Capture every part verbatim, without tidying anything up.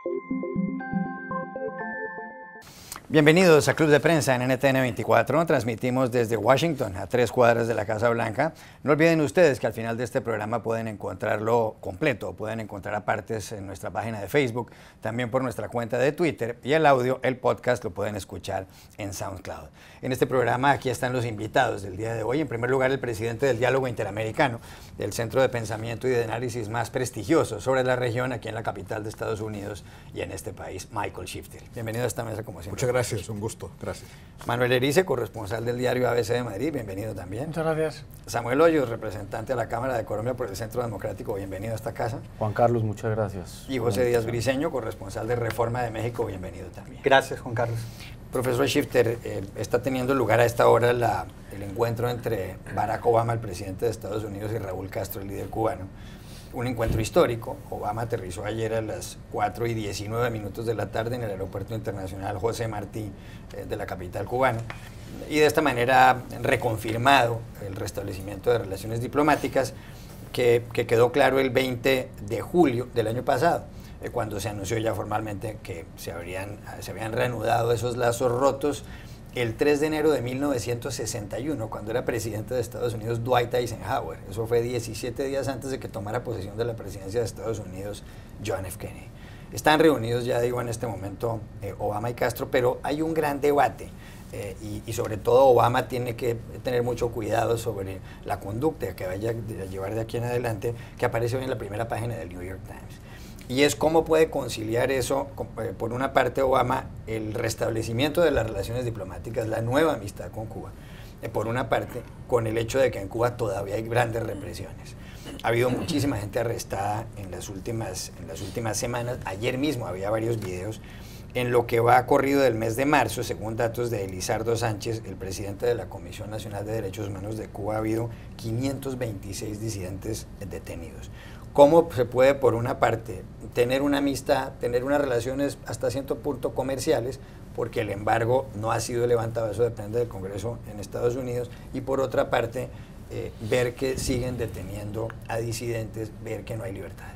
Bienvenidos a Club de Prensa en N T N veinticuatro. Transmitimos desde Washington, a tres cuadras de la Casa Blanca. No olviden ustedes que al final de este programa pueden encontrarlo completo, pueden encontrar apartes en nuestra página de Facebook, también por nuestra cuenta de Twitter, y el audio, el podcast, lo pueden escuchar en SoundCloud. En este programa aquí están los invitados del día de hoy. En primer lugar, el presidente del Diálogo Interamericano, del centro de pensamiento y de análisis más prestigioso sobre la región aquí en la capital de Estados Unidos y en este país, Michael Shifter. Bienvenido a esta mesa como siempre. Muchas gracias. Gracias, un gusto, gracias. Manuel Erice, corresponsal del diario A B C de Madrid, bienvenido también. Muchas gracias. Samuel Hoyos, representante de la Cámara de Colombia por el Centro Democrático, bienvenido a esta casa. Juan Carlos, muchas gracias. Y José Díaz Briceño, corresponsal de Reforma de México, bienvenido también. Gracias, Juan Carlos. Profesor Shifter, eh, está teniendo lugar a esta hora la, el encuentro entre Barack Obama, el presidente de Estados Unidos, y Raúl Castro, el líder cubano. Un encuentro histórico. Obama aterrizó ayer a las cuatro y diecinueve minutos de la tarde en el Aeropuerto Internacional José Martí eh, de la capital cubana, y de esta manera reconfirmado el restablecimiento de relaciones diplomáticas que, que quedó claro el veinte de julio del año pasado, eh, cuando se anunció ya formalmente que se, habrían, se habían reanudado esos lazos rotos el tres de enero de mil novecientos sesenta y uno, cuando era presidente de Estados Unidos Dwight Eisenhower. Eso fue diecisiete días antes de que tomara posesión de la presidencia de Estados Unidos John F. Kennedy. Están reunidos, ya digo, en este momento eh, Obama y Castro, pero hay un gran debate eh, y, y sobre todo Obama tiene que tener mucho cuidado sobre la conducta que vaya a llevar de aquí en adelante, que aparece hoy en la primera página del New York Times. Y es cómo puede conciliar eso, por una parte Obama, el restablecimiento de las relaciones diplomáticas, la nueva amistad con Cuba, por una parte, con el hecho de que en Cuba todavía hay grandes represiones. Ha habido muchísima gente arrestada en las últimas, en las últimas semanas. Ayer mismo había varios videos. En lo que va corrido del mes de marzo, según datos de Elizardo Sánchez, el presidente de la Comisión Nacional de Derechos Humanos de Cuba, ha habido quinientos veintiséis disidentes detenidos. ¿Cómo se puede, por una parte, tener una amistad, tener unas relaciones hasta cierto punto comerciales, porque el embargo no ha sido levantado, eso depende del Congreso en Estados Unidos, y por otra parte, eh, ver que siguen deteniendo a disidentes, ver que no hay libertades?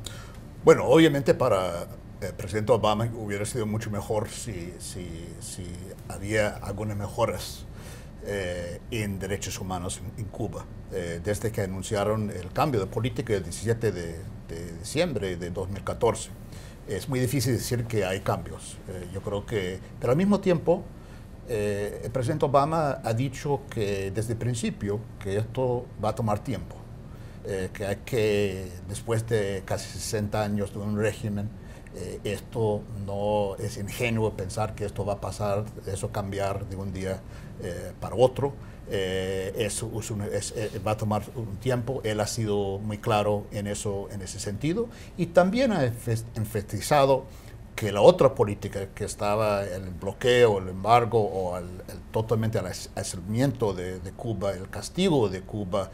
Bueno, obviamente para el presidente Obama hubiera sido mucho mejor si, si, si había algunas mejoras Eh, en derechos humanos en, en Cuba. Eh, desde que anunciaron el cambio de política el diecisiete de diciembre de dos mil catorce. Es muy difícil decir que hay cambios. Eh, yo creo que, pero al mismo tiempo, eh, el presidente Obama ha dicho que desde el principio que esto va a tomar tiempo, eh, que hay que, después de casi sesenta años de un régimen, eh, esto no es ingenuo pensar que esto va a pasar, eso cambiar de un día Eh, para otro. Eh, es, es un, es, eh, va a tomar un tiempo. Él ha sido muy claro en, eso, en ese sentido, y también ha enfatizado que la otra política que estaba el bloqueo, el embargo o el, el, totalmente el aislamiento de, de Cuba, el castigo de Cuba,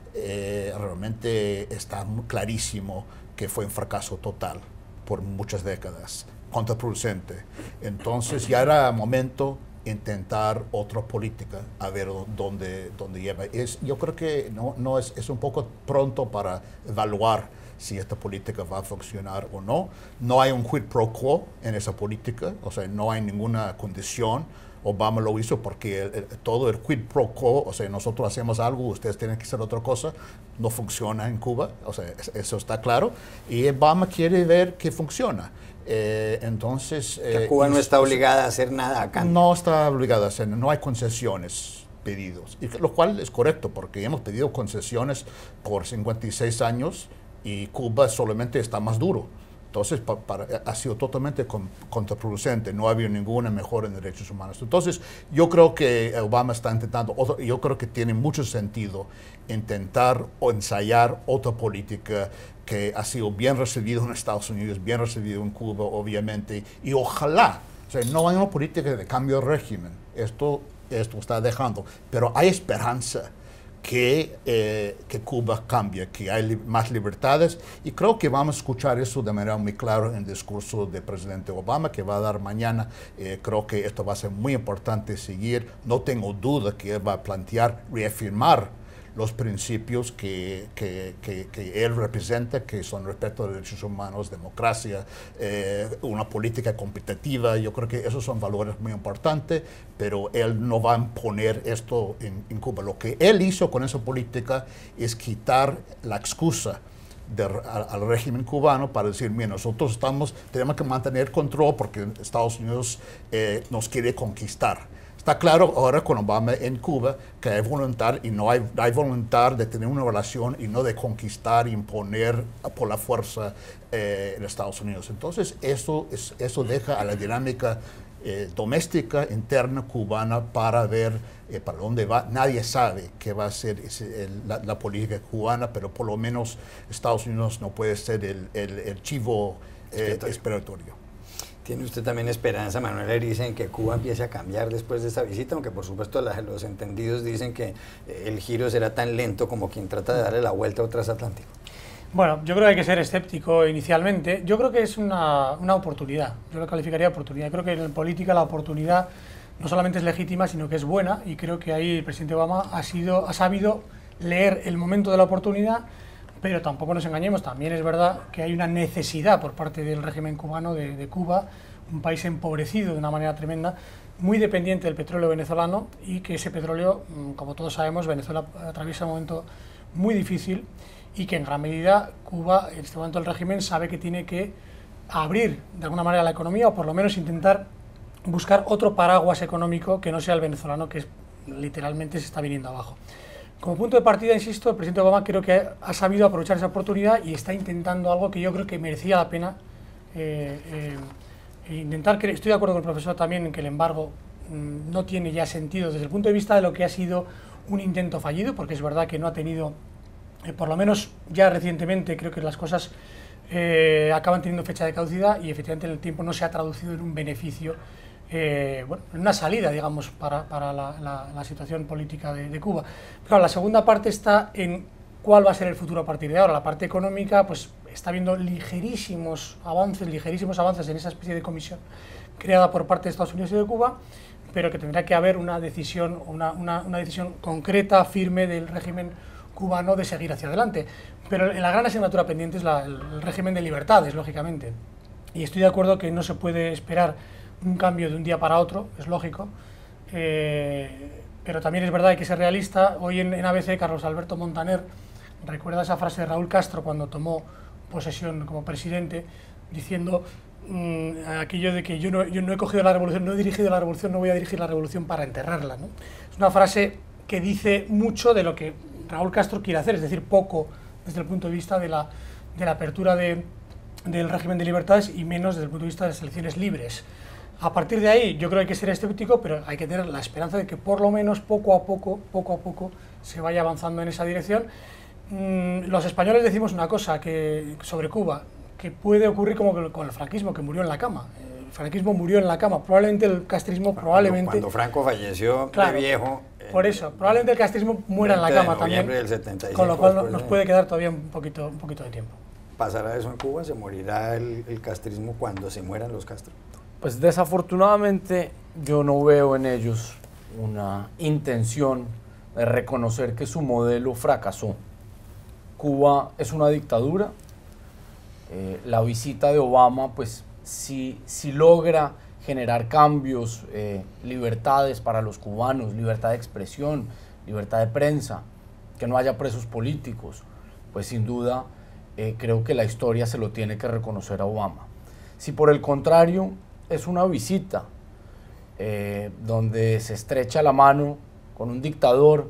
eh, realmente está muy clarísimo que fue un fracaso total por muchas décadas, contraproducente. Entonces ya era momento intentar otra política, a ver dónde, dónde lleva. Es, yo creo que no, no es, es un poco pronto para evaluar si esta política va a funcionar o no. No hay un quid pro quo en esa política, o sea, no hay ninguna condición. Obama lo hizo porque el, el, todo el quid pro quo, o sea, nosotros hacemos algo, ustedes tienen que hacer otra cosa, no funciona en Cuba, o sea, eso está claro, y Obama quiere ver que funciona. Eh, entonces... Que eh, Cuba no está obligada a hacer nada acá. No está obligada a hacer, no hay concesiones pedidos, y lo cual es correcto porque hemos pedido concesiones por cincuenta y seis años y Cuba solamente está más duro. Entonces, pa, para, ha sido totalmente con, contraproducente, no ha habido ninguna mejora en derechos humanos. Entonces, yo creo que Obama está intentando, otro, yo creo que tiene mucho sentido intentar o ensayar otra política que ha sido bien recibido en Estados Unidos, bien recibido en Cuba, obviamente, y ojalá, o sea, no hay una política de cambio de régimen, esto, esto está dejando, pero hay esperanza que, eh, que Cuba cambie, que hay li más libertades, y creo que vamos a escuchar eso de manera muy clara en el discurso del presidente Obama, que va a dar mañana. Eh, creo que esto va a ser muy importante seguir, no tengo duda que él va a plantear, reafirmar los principios que, que, que, que él representa, que son respeto a los derechos humanos, democracia, eh, una política competitiva. Yo creo que esos son valores muy importantes, pero él no va a imponer esto en, en Cuba. Lo que él hizo con esa política es quitar la excusa De, a, al régimen cubano para decir, mira, nosotros estamos, tenemos que mantener control porque Estados Unidos eh, nos quiere conquistar. Está claro ahora con Obama en Cuba que hay voluntad y no hay, hay voluntad de tener una relación y no de conquistar, imponer por la fuerza eh, en Estados Unidos. Entonces eso, es, eso deja a la dinámica eh, doméstica, interna cubana para ver eh, para dónde va. Nadie sabe qué va a ser ese, el, la, la política cubana, pero por lo menos Estados Unidos no puede ser el, el, el chivo eh, expiatorio. ¿Tiene usted también esperanza, Manuel Erice, en que Cuba empiece a cambiar después de esa visita? Aunque por supuesto la, los entendidos dicen que eh, el giro será tan lento como quien trata de darle la vuelta a un transatlántico. Bueno, yo creo que hay que ser escéptico inicialmente. Yo creo que es una, una oportunidad. Yo lo calificaría de oportunidad. Creo que en política la oportunidad no solamente es legítima, sino que es buena. Y creo que ahí el presidente Obama ha, sido, ha sabido leer el momento de la oportunidad. Pero tampoco nos engañemos, también es verdad que hay una necesidad por parte del régimen cubano de, de Cuba, un país empobrecido de una manera tremenda, muy dependiente del petróleo venezolano, y que ese petróleo, como todos sabemos, Venezuela atraviesa un momento muy difícil y que en gran medida Cuba, en este momento el régimen, sabe que tiene que abrir de alguna manera la economía o por lo menos intentar buscar otro paraguas económico que no sea el venezolano, que es, literalmente se está viniendo abajo. Como punto de partida, insisto, el presidente Obama creo que ha sabido aprovechar esa oportunidad y está intentando algo que yo creo que merecía la pena eh, eh, intentar. Estoy de acuerdo con el profesor también en que el embargo mmm, no tiene ya sentido desde el punto de vista de lo que ha sido un intento fallido, porque es verdad que no ha tenido, eh, por lo menos ya recientemente, creo que las cosas eh, acaban teniendo fecha de caducidad y efectivamente en el tiempo no se ha traducido en un beneficio, Eh, bueno, una salida, digamos, para, para la, la, la situación política de, de Cuba. Claro, la segunda parte está en cuál va a ser el futuro a partir de ahora. La parte económica, pues está viendo ligerísimos avances, ligerísimos avances en esa especie de comisión creada por parte de Estados Unidos y de Cuba, pero que tendrá que haber una decisión, una, una, una decisión concreta, firme del régimen cubano de seguir hacia adelante. Pero la gran asignatura pendiente es la, el, el régimen de libertades, lógicamente. Y estoy de acuerdo que no se puede esperar un cambio de un día para otro, es lógico, eh, pero también es verdad, hay que ser realista. Hoy en, en A B C, Carlos Alberto Montaner recuerda esa frase de Raúl Castro cuando tomó posesión como presidente, diciendo mmm, aquello de que yo no, yo no he cogido la revolución, no he dirigido la revolución, no voy a dirigir la revolución para enterrarla, ¿no? Es una frase que dice mucho de lo que Raúl Castro quiere hacer, es decir, poco desde el punto de vista de la, de la apertura de, del régimen de libertades y menos desde el punto de vista de las elecciones libres. A partir de ahí, yo creo que hay que ser escéptico, pero hay que tener la esperanza de que por lo menos poco a poco, poco a poco, se vaya avanzando en esa dirección. Mm, los españoles decimos una cosa que, sobre Cuba, que puede ocurrir como con el franquismo, que murió en la cama. El franquismo murió en la cama, probablemente el castrismo, cuando, probablemente... Cuando Franco falleció, claro, de viejo... Por eso, probablemente el castrismo muera en la cama también, del setenta y cinco, con lo cual después, nos ¿no? puede quedar todavía un poquito, un poquito de tiempo. ¿Pasará eso en Cuba? ¿Se morirá el, el castrismo cuando se mueran los Castro? Pues desafortunadamente yo no veo en ellos una intención de reconocer que su modelo fracasó. Cuba es una dictadura. Eh, la visita de Obama, pues, si, si logra generar cambios, eh, libertades para los cubanos, libertad de expresión, libertad de prensa, que no haya presos políticos, pues sin duda eh, creo que la historia se lo tiene que reconocer a Obama. Si por el contrario es una visita eh, donde se estrecha la mano con un dictador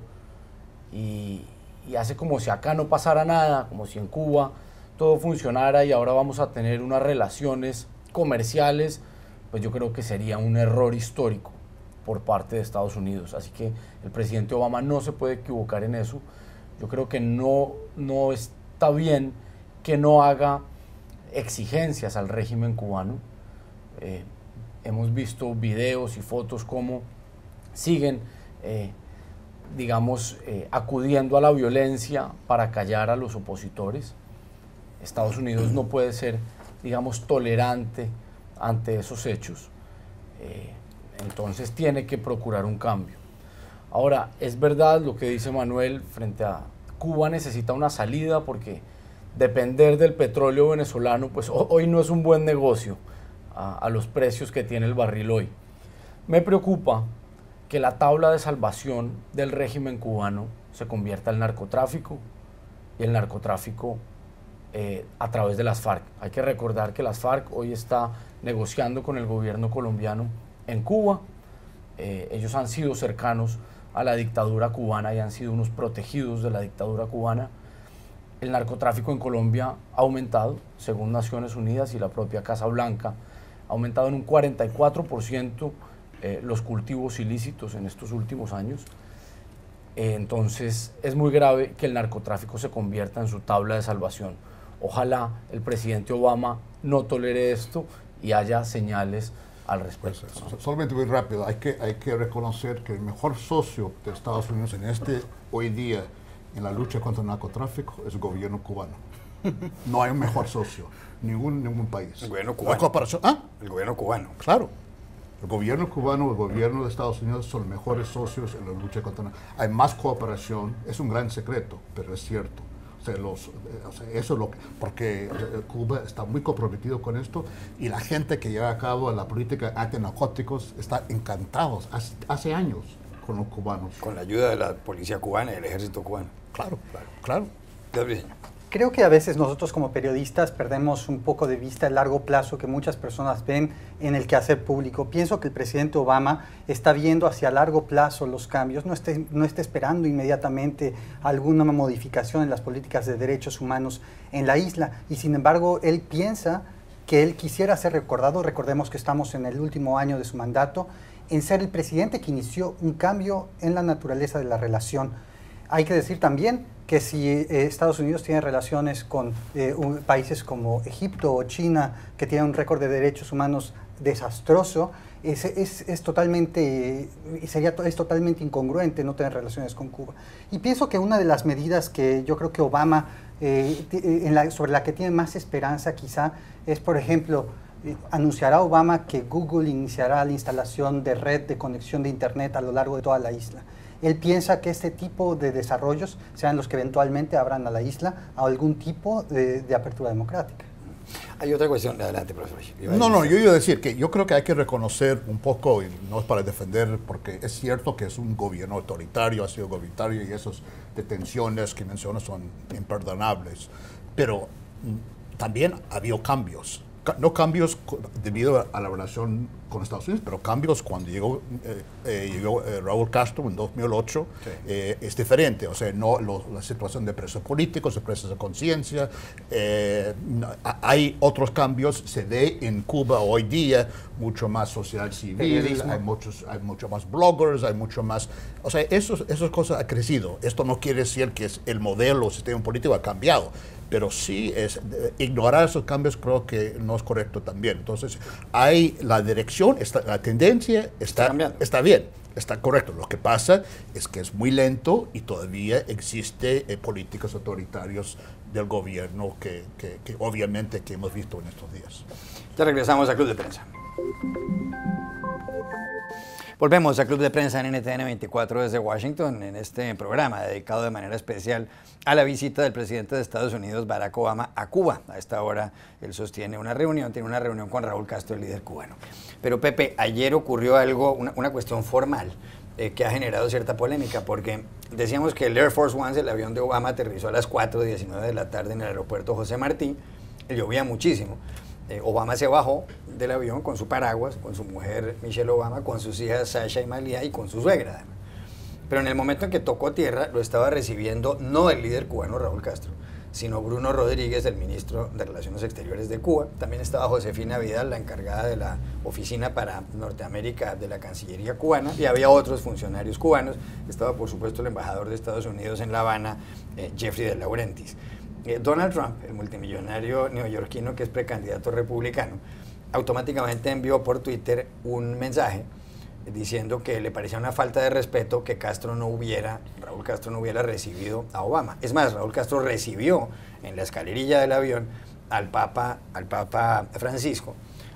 y, y hace como si acá no pasara nada, como si en Cuba todo funcionara y ahora vamos a tener unas relaciones comerciales, pues yo creo que sería un error histórico por parte de Estados Unidos. Así que el presidente Obama no se puede equivocar en eso. Yo creo que no, no está bien que no haga exigencias al régimen cubano. Eh, hemos visto videos y fotos como siguen, eh, digamos, eh, acudiendo a la violencia para callar a los opositores. Estados Unidos no puede ser, digamos, tolerante ante esos hechos. Eh, entonces tiene que procurar un cambio. Ahora, es verdad lo que dice Manuel frente a Cuba necesita una salida porque depender del petróleo venezolano, pues hoy no es un buen negocio a, a los precios que tiene el barril hoy. Me preocupa que la tabla de salvación del régimen cubano se convierta en narcotráfico y el narcotráfico eh, a través de las FARC. Hay que recordar que las FARC hoy está negociando con el gobierno colombiano en Cuba. Eh, ellos han sido cercanos a la dictadura cubana y han sido unos protegidos de la dictadura cubana. El narcotráfico en Colombia ha aumentado, según Naciones Unidas y la propia Casa Blanca, ha aumentado en un cuarenta y cuatro por ciento eh, los cultivos ilícitos en estos últimos años. Eh, entonces es muy grave que el narcotráfico se convierta en su tabla de salvación. Ojalá el presidente Obama no tolere esto y haya señales al respecto. Pues, ¿no? Solamente muy rápido, hay que, hay que reconocer que el mejor socio de Estados Unidos en este, hoy día, en la lucha contra el narcotráfico, es el gobierno cubano. No hay un mejor socio, ningún, ningún país. El gobierno cubano. La cooperación, ¿ah? El gobierno cubano. Claro. El gobierno cubano, el gobierno de Estados Unidos son los mejores socios en la lucha contra el narcotráfico. Hay más cooperación, es un gran secreto, pero es cierto. O sea, los, o sea, eso es lo que, porque Cuba está muy comprometido con esto y la gente que lleva a cabo la política antinarcóticos está encantados hace, hace años con los cubanos. Con la ayuda de la policía cubana y del ejército cubano. Claro, claro. claro. Creo que a veces nosotros como periodistas perdemos un poco de vista el largo plazo que muchas personas ven en el quehacer público. Pienso que el presidente Obama está viendo hacia largo plazo los cambios, no está, no está esperando inmediatamente alguna modificación en las políticas de derechos humanos en la isla y sin embargo él piensa que él quisiera ser recordado, recordemos que estamos en el último año de su mandato, en ser el presidente que inició un cambio en la naturaleza de la relación. Hay que decir también que si eh, Estados Unidos tiene relaciones con eh, un, países como Egipto o China, que tienen un récord de derechos humanos desastroso, es, es, es, totalmente, sería, es totalmente incongruente no tener relaciones con Cuba. Y pienso que una de las medidas que yo creo que Obama, eh, en la, sobre la que tiene más esperanza quizá, es por ejemplo, eh, anunciará Obama que Google iniciará la instalación de red de conexión de Internet a lo largo de toda la isla. Él piensa que este tipo de desarrollos sean los que eventualmente abran a la isla a algún tipo de, de apertura democrática. Hay otra cuestión, adelante, profesor. No, no, yo iba a decir que yo creo que hay que reconocer un poco, y no es para defender, porque es cierto que es un gobierno autoritario, ha sido autoritario y esas detenciones que mencionas son imperdonables, pero también ha habido cambios. No cambios debido a la relación con Estados Unidos, pero cambios cuando llegó, eh, eh, llegó eh, Raúl Castro en dos mil ocho, sí. eh, es diferente. O sea, no, lo, la situación de presos políticos, de presos de conciencia, eh, no, hay otros cambios. Se ve en Cuba hoy día mucho más sociedad civil, hay muchos, hay mucho más bloggers, hay mucho más... O sea, eso, esas cosas han crecido. Esto no quiere decir que es el modelo, el sistema político ha cambiado, pero sí es eh, ignorar esos cambios creo que no es correcto también. Entonces, hay la dirección, está, la tendencia está, está, está bien, está correcto. Lo que pasa es que es muy lento y todavía existe eh, políticas autoritarias del gobierno que, que, que obviamente que hemos visto en estos días. Ya regresamos a Club de Prensa. Volvemos a Club de Prensa en N T N veinticuatro desde Washington, en este programa dedicado de manera especial a la visita del presidente de Estados Unidos, Barack Obama, a Cuba. A esta hora él sostiene una reunión, tiene una reunión con Raúl Castro, el líder cubano. Pero Pepe, ayer ocurrió algo, una, una cuestión formal eh, que ha generado cierta polémica, porque decíamos que el Air Force One, el avión de Obama, aterrizó a las cuatro y diecinueve de la tarde en el aeropuerto José Martí, llovía muchísimo. Eh, Obama se bajó del avión con su paraguas, con su mujer Michelle Obama, con sus hijas Sasha y Malia y con su suegra además. Pero en el momento en que tocó tierra lo estaba recibiendo no el líder cubano Raúl Castro, sino Bruno Rodríguez, el ministro de Relaciones Exteriores de Cuba. También estaba Josefina Vidal, la encargada de la oficina para Norteamérica de la Cancillería cubana, y había otros funcionarios cubanos. Estaba por supuesto el embajador de Estados Unidos en La Habana, eh, Jeffrey de Laurentiis. Donald Trump, el multimillonario neoyorquino que es precandidato republicano, automáticamente envió por Twitter un mensaje diciendo que le parecía una falta de respeto que Castro no hubiera, Raúl Castro no hubiera recibido a Obama. Es más, Raúl Castro recibió en la escalerilla del avión al Papa, al Papa Francisco,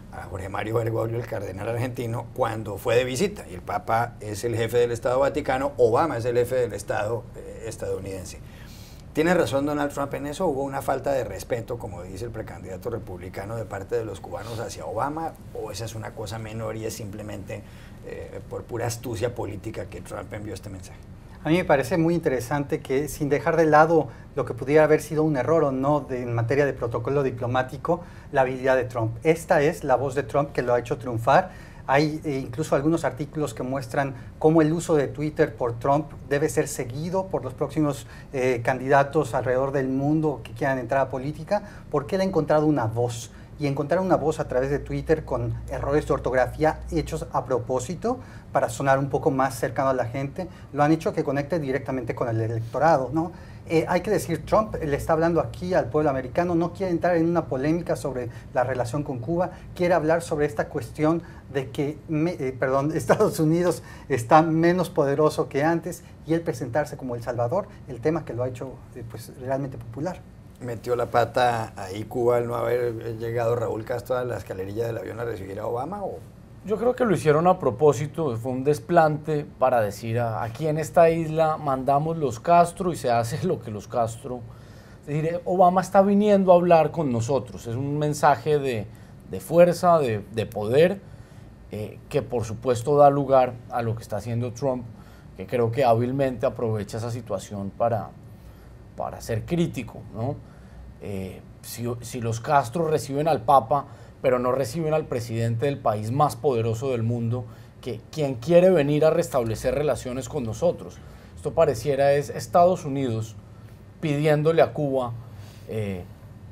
a Jorge Mario Bergoglio, el cardenal argentino, cuando fue de visita. Y el Papa es el jefe del Estado Vaticano, Obama es el jefe del Estado eh, estadounidense. Tiene razón Donald Trump en eso, hubo una falta de respeto, como dice el precandidato republicano, de parte de los cubanos hacia Obama, o esa es una cosa menor y es simplemente eh, por pura astucia política que Trump envió este mensaje. A mí me parece muy interesante que, sin dejar de lado lo que pudiera haber sido un error o no de, en materia de protocolo diplomático, la habilidad de Trump. Esta es la voz de Trump que lo ha hecho triunfar. Hay eh, incluso algunos artículos que muestran cómo el uso de Twitter por Trump debe ser seguido por los próximos eh, candidatos alrededor del mundo que quieran entrar a política, porque él ha encontrado una voz. Y encontrar una voz a través de Twitter con errores de ortografía hechos a propósito para sonar un poco más cercano a la gente, lo han hecho que conecte directamente con el electorado, ¿no? Eh, hay que decir, Trump le está hablando aquí al pueblo americano, no quiere entrar en una polémica sobre la relación con Cuba, quiere hablar sobre esta cuestión de que, me, eh, perdón, Estados Unidos está menos poderoso que antes y él presentarse como El Salvador, el tema que lo ha hecho eh, pues, realmente popular. ¿Metió la pata ahí Cuba al no haber llegado Raúl Castro a la escalerilla del avión a recibir a Obama? ¿O? Yo creo que lo hicieron a propósito, fue un desplante para decir a, aquí en esta isla mandamos los Castro y se hace lo que los Castro. Es decir, Obama está viniendo a hablar con nosotros, es un mensaje de, de fuerza, de, de poder, eh, que por supuesto da lugar a lo que está haciendo Trump, que creo que hábilmente aprovecha esa situación para, para ser crítico, ¿no? Eh, si, si los Castro reciben al Papa, pero no reciben al presidente del país más poderoso del mundo, que quien quiere venir a restablecer relaciones con nosotros. Esto pareciera es Estados Unidos pidiéndole a Cuba eh,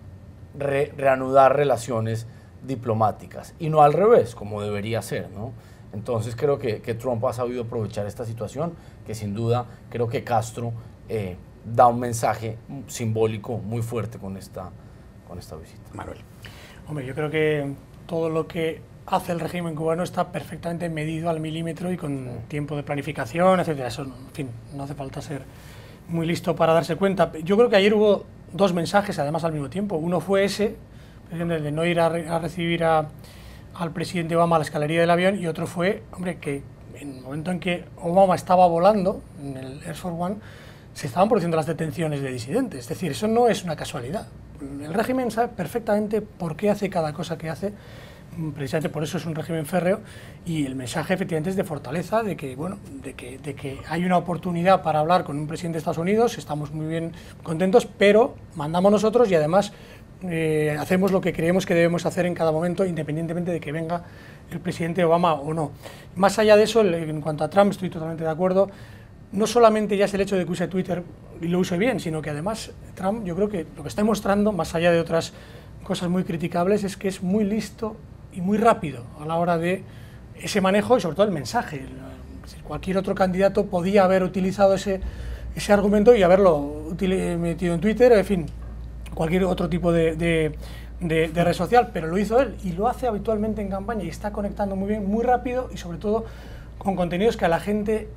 re, reanudar relaciones diplomáticas, y no al revés, como debería ser, ¿no? Entonces creo que, que Trump ha sabido aprovechar esta situación, que sin duda creo que Castro eh, da un mensaje simbólico muy fuerte con esta, con esta visita. Manuel. Hombre, yo creo que todo lo que hace el régimen cubano está perfectamente medido al milímetro y con tiempo de planificación, etcétera. Eso, en fin, no hace falta ser muy listo para darse cuenta. Yo creo que ayer hubo dos mensajes, además, al mismo tiempo. Uno fue ese, el de no ir a, re a recibir a, al presidente Obama a la escalería del avión, y otro fue, hombre, que en el momento en que Obama estaba volando, en el Air Force One, se estaban produciendo las detenciones de disidentes. Es decir, eso no es una casualidad. El régimen sabe perfectamente por qué hace cada cosa que hace, precisamente por eso es un régimen férreo, y el mensaje efectivamente es de fortaleza, de que, bueno, de que, de que hay una oportunidad para hablar con un presidente de Estados Unidos, estamos muy bien contentos, pero mandamos nosotros y además eh, hacemos lo que creemos que debemos hacer en cada momento, independientemente de que venga el presidente Obama o no. Más allá de eso, en cuanto a Trump, estoy totalmente de acuerdo. No solamente ya es el hecho de que use Twitter y lo use bien, sino que además Trump, yo creo que lo que está demostrando, más allá de otras cosas muy criticables, es que es muy listo y muy rápido a la hora de ese manejo y sobre todo el mensaje. Cualquier otro candidato podía haber utilizado ese, ese argumento y haberlo metido en Twitter, en fin, cualquier otro tipo de, de, de, de red social, pero lo hizo él y lo hace habitualmente en campaña y está conectando muy bien, muy rápido y sobre todo con contenidos que a la gente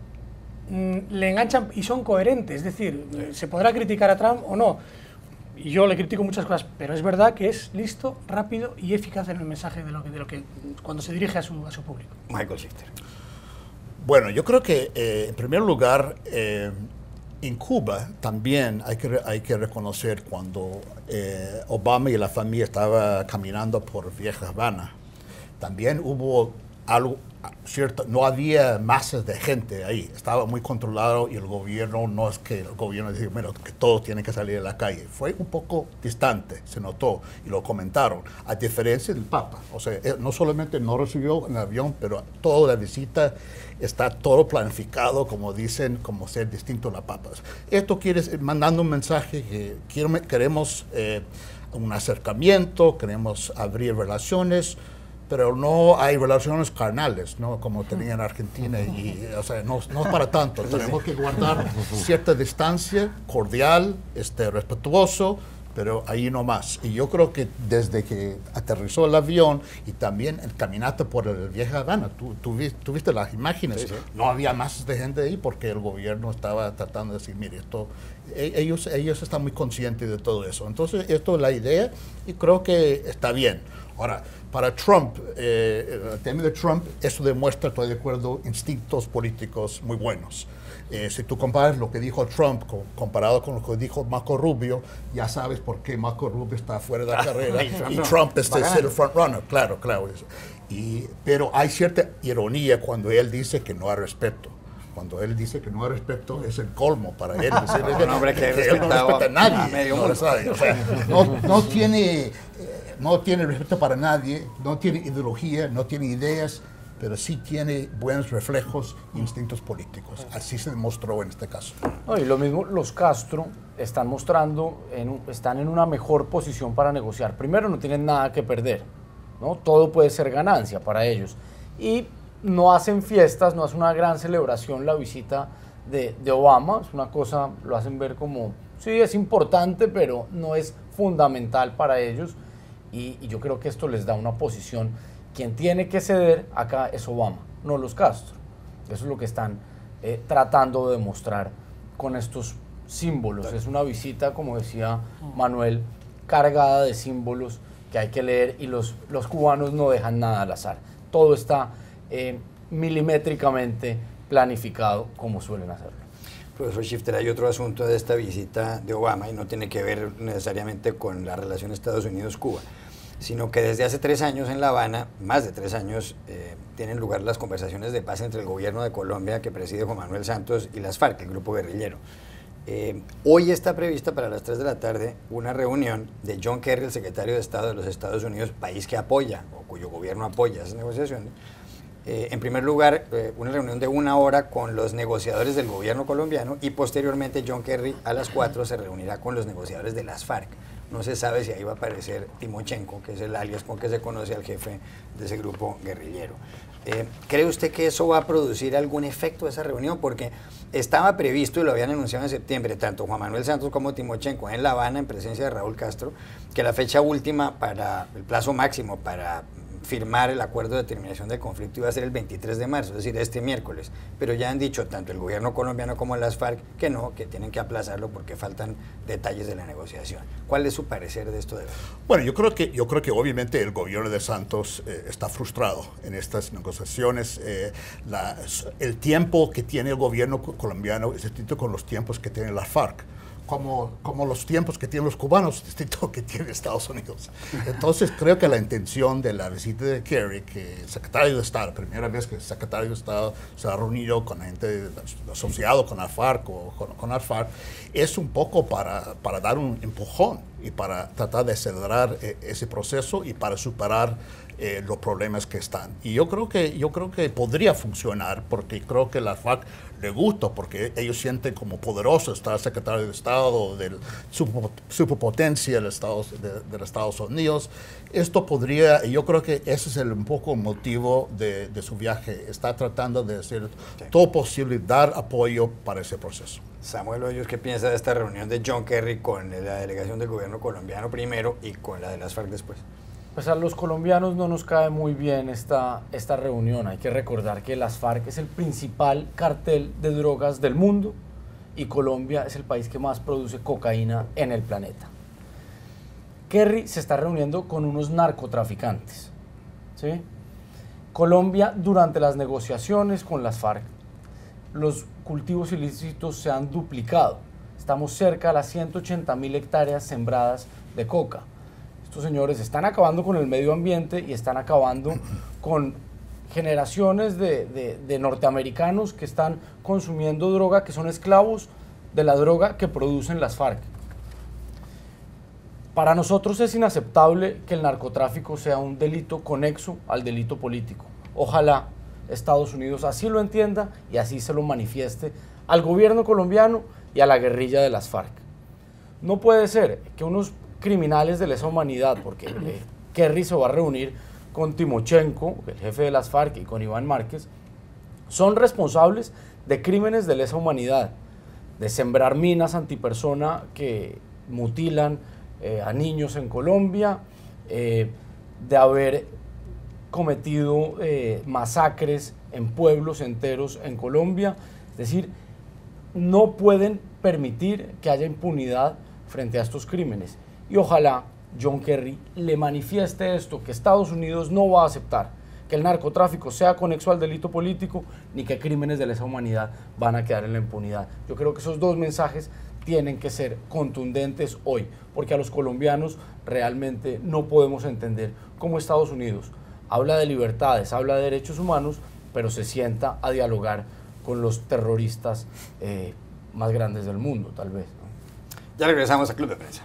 le enganchan y son coherentes. Es decir, se podrá criticar a Trump o no, y yo le critico muchas cosas, pero es verdad que es listo, rápido y eficaz en el mensaje de lo que, de lo que cuando se dirige a su, a su público. Michael Shifter. Bueno, yo creo que eh, en primer lugar eh, en Cuba también hay que, hay que reconocer cuando eh, Obama y la familia estaban caminando por Vieja Habana, también hubo algo cierto, no había masas de gente ahí, estaba muy controlado y el gobierno, no es que el gobierno diga, bueno, que todos tienen que salir a la calle, fue un poco distante, se notó y lo comentaron, a diferencia del Papa, o sea, no solamente no recibió en el avión, pero toda la visita está todo planificado, como dicen, como ser distinto a la Papa. Esto quiere, mandando un mensaje que quiero, queremos eh, un acercamiento, queremos abrir relaciones, pero no hay relaciones carnales, ¿no? Como tenía en Argentina, y, o sea, no, no es para tanto. Tenemos que guardar cierta distancia, cordial, este, respetuoso, pero ahí no más. Y yo creo que desde que aterrizó el avión y también el caminata por el Vieja Habana, tú, tú, vi, tú viste las imágenes, sí, sí. No había más de gente ahí porque el gobierno estaba tratando de decir, mire, esto, ellos, ellos están muy conscientes de todo eso. Entonces, esto es la idea y creo que está bien. Ahora, para Trump, eh, el tema de Trump, eso demuestra, estoy de acuerdo, instintos políticos muy buenos. Eh, si tú comparas lo que dijo Trump co comparado con lo que dijo Marco Rubio, ya sabes por qué Marco Rubio está fuera de la carrera y Trump, y no. Trump es el ser frontrunner, claro, claro. Y, pero hay cierta ironía cuando él dice que no hay respeto. Cuando él dice que no hay respeto, es el colmo para él. Decir, un hombre que, que él no respeta a nadie. No, o sea, no, no, tiene, eh, no tiene respeto para nadie, no tiene ideología, no tiene ideas, pero sí tiene buenos reflejos e instintos políticos. Así se demostró en este caso. No, y lo mismo, los Castro están mostrando, en un, están en una mejor posición para negociar. Primero, no tienen nada que perder, ¿no? Todo puede ser ganancia para ellos. Y no hacen fiestas, no hacen una gran celebración la visita de, de Obama. Es una cosa, lo hacen ver como, sí, es importante, pero no es fundamental para ellos. Y, y yo creo que esto les da una posición. Quien tiene que ceder acá es Obama, no los Castro. Eso es lo que están eh, tratando de demostrar con estos símbolos. Es una visita, como decía Manuel, cargada de símbolos que hay que leer, y los, los cubanos no dejan nada al azar. Todo está eh, milimétricamente planificado como suelen hacerlo. Profesor Schifter, hay otro asunto de esta visita de Obama, y no tiene que ver necesariamente con la relación Estados Unidos-Cuba, sino que desde hace tres años en La Habana, más de tres años, eh, tienen lugar las conversaciones de paz entre el gobierno de Colombia, que preside Juan Manuel Santos, y las FARC, el grupo guerrillero. Eh, hoy está prevista para las tres de la tarde una reunión de John Kerry, el secretario de Estado de los Estados Unidos, país que apoya, o cuyo gobierno apoya esas negociaciones. Eh, en primer lugar, eh, una reunión de una hora con los negociadores del gobierno colombiano, y posteriormente John Kerry a las cuatro se reunirá con los negociadores de las FARC. No se sabe si ahí va a aparecer Timochenko, que es el alias con que se conoce al jefe de ese grupo guerrillero. Eh, ¿Cree usted que eso va a producir algún efecto de esa reunión? Porque estaba previsto, y lo habían anunciado en septiembre, tanto Juan Manuel Santos como Timochenko en La Habana, en presencia de Raúl Castro, que la fecha última para el plazo máximo para firmar el acuerdo de terminación del conflicto iba a ser el veintitrés de marzo, es decir, este miércoles. Pero ya han dicho tanto el gobierno colombiano como las FARC que no, que tienen que aplazarlo porque faltan detalles de la negociación. ¿Cuál es su parecer de esto? De bueno, yo creo que, yo creo que obviamente el gobierno de Santos eh, está frustrado en estas negociaciones. Eh, la, el tiempo que tiene el gobierno colombiano es distinto con los tiempos que tiene las FARC. Como, como los tiempos que tienen los cubanos, distinto que tiene Estados Unidos. Entonces, creo que la intención de la visita de Kerry, que el secretario de Estado, la primera vez que el secretario de Estado se ha reunido con gente asociado con la FARC o con, con la FARC, es un poco para, para dar un empujón y para tratar de acelerar eh, ese proceso y para superar eh, los problemas que están. Y yo creo que, yo creo que podría funcionar, porque creo que la FARC le gusta, porque ellos sienten como poderoso estar secretario de Estado de superpotencia de, de, de los Estados Unidos. Esto podría, yo creo que ese es el un poco motivo de, de su viaje. Está tratando de hacer sí. todo posible, dar apoyo para ese proceso. Samuel Hoyos, ¿qué piensa de esta reunión de John Kerry con la delegación del gobierno colombiano primero y con la de las FARC después? Pues a los colombianos no nos cae muy bien esta, esta reunión. Hay que recordar que las FARC es el principal cartel de drogas del mundo, y Colombia es el país que más produce cocaína en el planeta. Kerry se está reuniendo con unos narcotraficantes, ¿sí? Colombia, durante las negociaciones con las FARC, los cultivos ilícitos se han duplicado. Estamos cerca de las ciento ochenta mil hectáreas sembradas de coca. Estos señores están acabando con el medio ambiente y están acabando con generaciones de, de, de norteamericanos que están consumiendo droga, que son esclavos de la droga que producen las FARC. Para nosotros es inaceptable que el narcotráfico sea un delito conexo al delito político. Ojalá Estados Unidos así lo entienda y así se lo manifieste al gobierno colombiano y a la guerrilla de las FARC. No puede ser que unos criminales de lesa humanidad, porque eh, Kerry se va a reunir con Timochenko, el jefe de las FARC, y con Iván Márquez, son responsables de crímenes de lesa humanidad, de sembrar minas antipersona que mutilan eh, a niños en Colombia, eh, de haber cometido eh, masacres en pueblos enteros en Colombia. Es decir, no pueden permitir que haya impunidad frente a estos crímenes. Y ojalá John Kerry le manifieste esto, que Estados Unidos no va a aceptar que el narcotráfico sea conexo al delito político, ni que crímenes de lesa humanidad van a quedar en la impunidad. Yo creo que esos dos mensajes tienen que ser contundentes hoy, porque a los colombianos realmente no podemos entender cómo Estados Unidos habla de libertades, habla de derechos humanos, pero se sienta a dialogar con los terroristas eh, más grandes del mundo, tal vez, ¿no? Ya regresamos a Club de Prensa.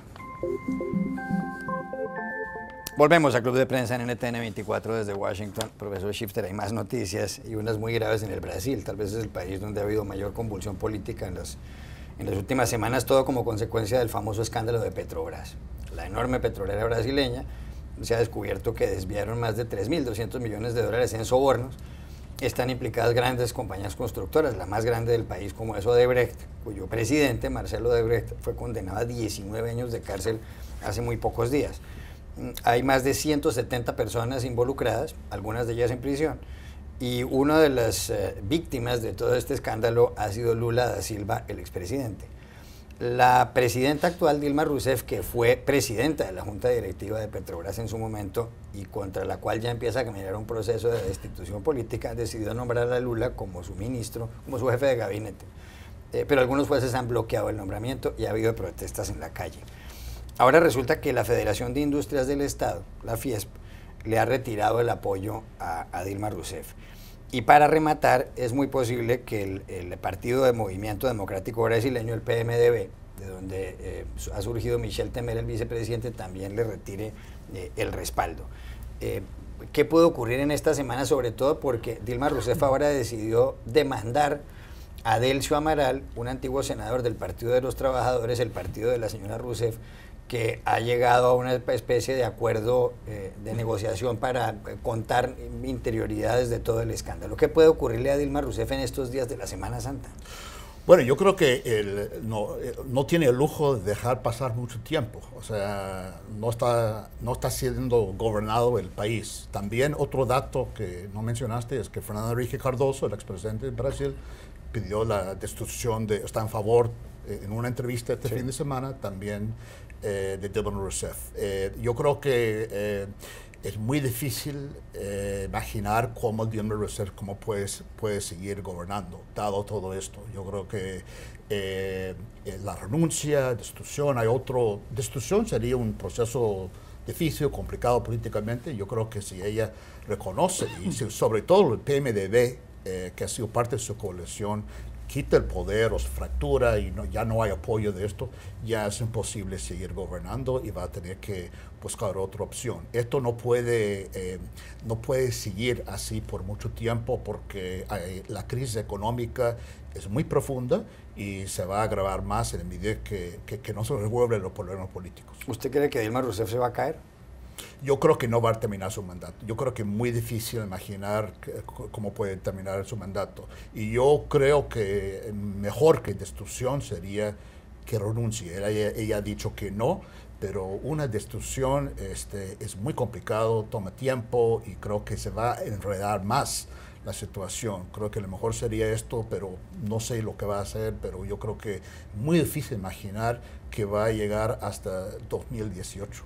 Volvemos a Club de Prensa en N T N veinticuatro desde Washington. Profesor Shifter, hay más noticias y unas muy graves en el Brasil. Tal vez es el país donde ha habido mayor convulsión política en las, en las últimas semanas, todo como consecuencia del famoso escándalo de Petrobras. La enorme petrolera brasileña se ha descubierto que desviaron más de tres mil doscientos millones de dólares en sobornos. Están implicadas grandes compañías constructoras, la más grande del país como es Odebrecht, cuyo presidente, Marcelo Odebrecht, fue condenado a diecinueve años de cárcel hace muy pocos días. Hay más de ciento setenta personas involucradas, algunas de ellas en prisión, y una de las eh, víctimas de todo este escándalo ha sido Lula da Silva, el expresidente. La presidenta actual, Dilma Rousseff, que fue presidenta de la Junta Directiva de Petrobras en su momento y contra la cual ya empieza a caminar un proceso de destitución política, decidió nombrar a Lula como su ministro, como su jefe de gabinete. Eh, pero algunos jueces han bloqueado el nombramiento y ha habido protestas en la calle. Ahora resulta que la Federación de Industrias del Estado, la Fiesp, le ha retirado el apoyo a, a Dilma Rousseff. Y para rematar, es muy posible que el, el Partido de Movimiento Democrático Brasileño, el P M D B, de donde eh, ha surgido Michel Temer, el vicepresidente, también le retire eh, el respaldo. Eh, ¿Qué puede ocurrir en esta semana? Sobre todo porque Dilma Rousseff ahora decidió demandar a Delcio Amaral, un antiguo senador del Partido de los Trabajadores, el partido de la señora Rousseff, que ha llegado a una especie de acuerdo eh, de negociación para eh, contar interioridades de todo el escándalo. ¿Qué puede ocurrirle a Dilma Rousseff en estos días de la Semana Santa? Bueno, yo creo que él no, no tiene el lujo de dejar pasar mucho tiempo. O sea, no está, no está siendo gobernado el país. También otro dato que no mencionaste es que Fernando Henrique Cardoso, el expresidente de Brasil, pidió la destitución de, está en favor, eh, en una entrevista este sí. fin de semana, también eh, de Dilma Rousseff. Eh, yo creo que eh, es muy difícil eh, imaginar cómo Dilma Rousseff cómo puede, puede seguir gobernando, dado todo esto. Yo creo que eh, la renuncia, destitución, hay otro, destitución sería un proceso difícil, complicado políticamente. Yo creo que si ella reconoce, y si, sobre todo el P M D B, eh, que ha sido parte de su coalición, quita el poder o se fractura y no, ya no hay apoyo de esto, ya es imposible seguir gobernando y va a tener que buscar otra opción. Esto no puede, eh, no puede seguir así por mucho tiempo porque eh, la crisis económica es muy profunda y se va a agravar más en la medida que, que, que no se resuelven los problemas políticos. ¿Usted cree que Dilma Rousseff se va a caer? Yo creo que no va a terminar su mandato. Yo creo que es muy difícil imaginar que, cómo puede terminar su mandato. Y yo creo que mejor que destitución sería que renuncie. Ella, ella ha dicho que no, pero una destitución este, es muy complicado, toma tiempo y creo que se va a enredar más la situación. Creo que lo mejor sería esto, pero no sé lo que va a hacer, pero yo creo que es muy difícil imaginar que va a llegar hasta dos mil dieciocho.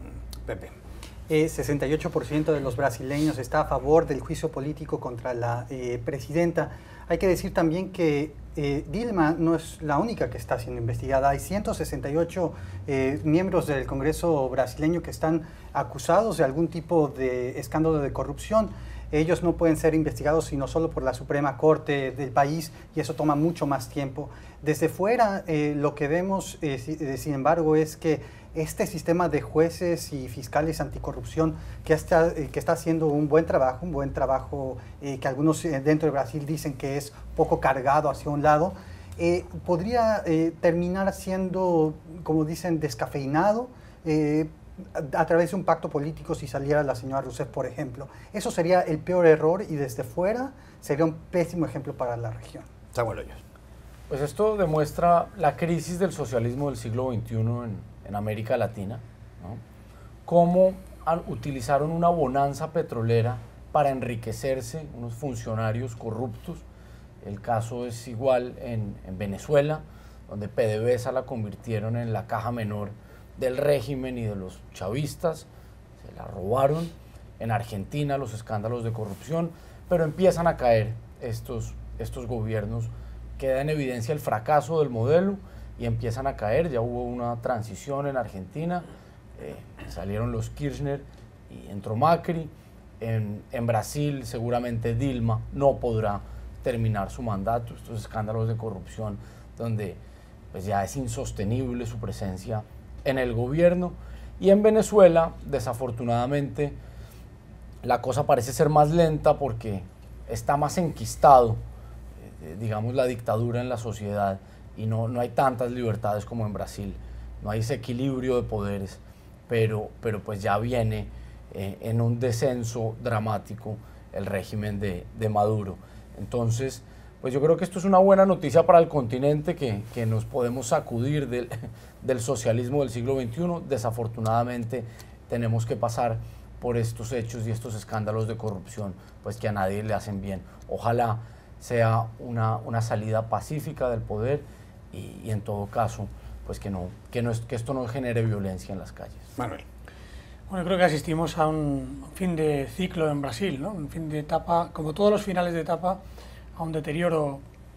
Pepe. Eh, sesenta y ocho por ciento de los brasileños está a favor del juicio político contra la eh, presidenta. Hay que decir también que eh, Dilma no es la única que está siendo investigada. Hay ciento sesenta y ocho eh, miembros del Congreso brasileño que están acusados de algún tipo de escándalo de corrupción. Ellos no pueden ser investigados sino solo por la Suprema Corte del país y eso toma mucho más tiempo. Desde fuera eh, lo que vemos, eh, si, eh, sin embargo, es que este sistema de jueces y fiscales anticorrupción que está, eh, que está haciendo un buen trabajo, un buen trabajo eh, que algunos eh, dentro de Brasil dicen que es poco cargado hacia un lado, eh, podría eh, terminar siendo, como dicen, descafeinado, eh, a través de un pacto político si saliera la señora Rousseff, por ejemplo. Eso sería el peor error y desde fuera sería un pésimo ejemplo para la región. Samuel Hoyos. Pues esto demuestra la crisis del socialismo del siglo veintiuno en, en América Latina, ¿no? Cómo han, utilizaron una bonanza petrolera para enriquecerse unos funcionarios corruptos. El caso es igual en, en Venezuela, donde PDVSA la convirtieron en la caja menor del régimen y de los chavistas, se la robaron. En Argentina los escándalos de corrupción, pero empiezan a caer estos, estos gobiernos, queda en evidencia el fracaso del modelo y empiezan a caer. Ya hubo una transición en Argentina, eh, salieron los Kirchner y entró Macri. En, en Brasil seguramente Dilma no podrá terminar su mandato, estos escándalos de corrupción donde pues ya es insostenible su presencia en el gobierno. Y en Venezuela, desafortunadamente, la cosa parece ser más lenta porque está más enquistado, eh, digamos, la dictadura en la sociedad y no, no hay tantas libertades como en Brasil, no hay ese equilibrio de poderes, pero, pero pues ya viene eh, en un descenso dramático el régimen de, de Maduro. Entonces, pues yo creo que esto es una buena noticia para el continente, que, que nos podemos sacudir del, del socialismo del siglo veintiuno. Desafortunadamente tenemos que pasar por estos hechos y estos escándalos de corrupción, pues que a nadie le hacen bien. Ojalá sea una, una salida pacífica del poder y, y en todo caso, pues que, no, que, no es, que esto no genere violencia en las calles. Manuel. Bueno, creo que asistimos a un fin de ciclo en Brasil, ¿no? Un fin de etapa, como todos los finales de etapa, a un deterioro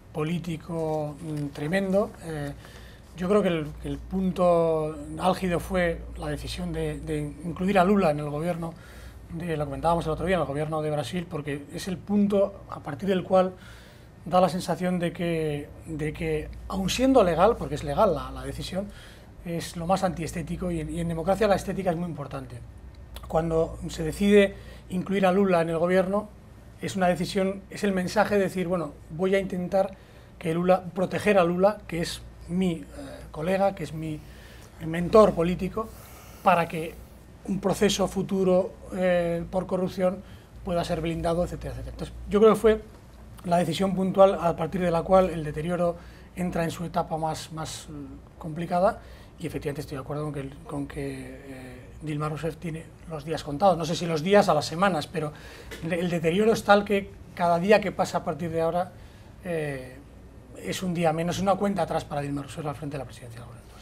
político mmm, tremendo. Eh, yo creo que el, que el punto álgido fue la decisión de, de incluir a Lula en el gobierno, de, lo comentábamos el otro día, en el gobierno de Brasil, porque es el punto a partir del cual da la sensación de que, de que aun siendo legal, porque es legal la, la decisión, es lo más antiestético y en, y en democracia la estética es muy importante. Cuando se decide incluir a Lula en el gobierno, es una decisión, es el mensaje de decir, bueno, voy a intentar que Lula, proteger a Lula, que es mi eh, colega, que es mi mentor político, para que un proceso futuro eh, por corrupción pueda ser blindado, etcétera, etcétera. Entonces, yo creo que fue la decisión puntual a partir de la cual el deterioro entra en su etapa más, más complicada. Y efectivamente estoy de acuerdo con que, con que eh, Dilma Rousseff tiene los días contados. No sé si los días a las semanas, pero el deterioro es tal que cada día que pasa a partir de ahora eh, es un día menos, es una cuenta atrás para Dilma Rousseff al frente de la presidencia del gobierno.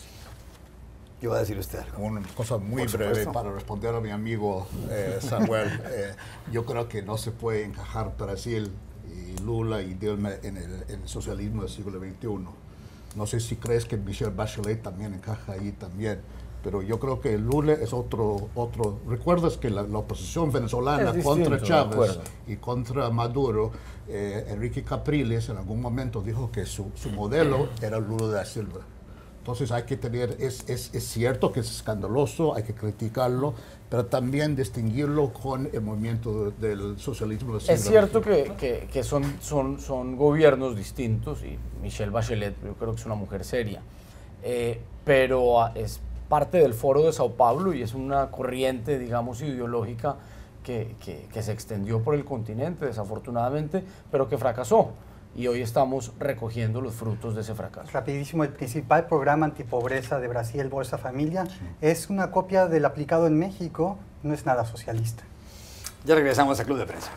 ¿Qué va a decir usted algo? Una cosa muy Por breve supuesto. para responder a mi amigo eh, Samuel. eh, yo creo que no se puede encajar Brasil y Lula y Dilma en el, en el socialismo del siglo veintiuno. No sé si crees que Michelle Bachelet también encaja ahí también, pero yo creo que Lula es otro, otro. ¿Recuerdas que la, la oposición venezolana Es contra distinto, Chávez y contra Maduro, eh, Enrique Capriles en algún momento dijo que su, su modelo era Lula da Silva? Entonces hay que tener, es, es, es cierto que es escandaloso, hay que criticarlo, pero también distinguirlo con el movimiento del socialismo del siglo Es cierto que, que, que son, son, son gobiernos distintos y Michelle Bachelet yo creo que es una mujer seria, eh, pero es parte del Foro de Sao Paulo y es una corriente, digamos, ideológica que, que, que se extendió por el continente desafortunadamente, pero que fracasó. Y hoy estamos recogiendo los frutos de ese fracaso. Rapidísimo, el principal programa antipobreza de Brasil, Bolsa Familia, sí. es una copia del aplicado en México, no es nada socialista. Ya regresamos a Club de Prensa.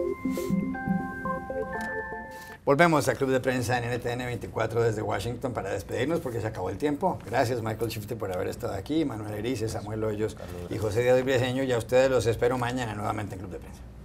Volvemos a Club de Prensa en N T N veinticuatro desde Washington para despedirnos porque se acabó el tiempo. Gracias Michael Shifter por haber estado aquí, Manuel Erice, Samuel Hoyos y José Díaz Briceño. Y a ustedes los espero mañana nuevamente en Club de Prensa.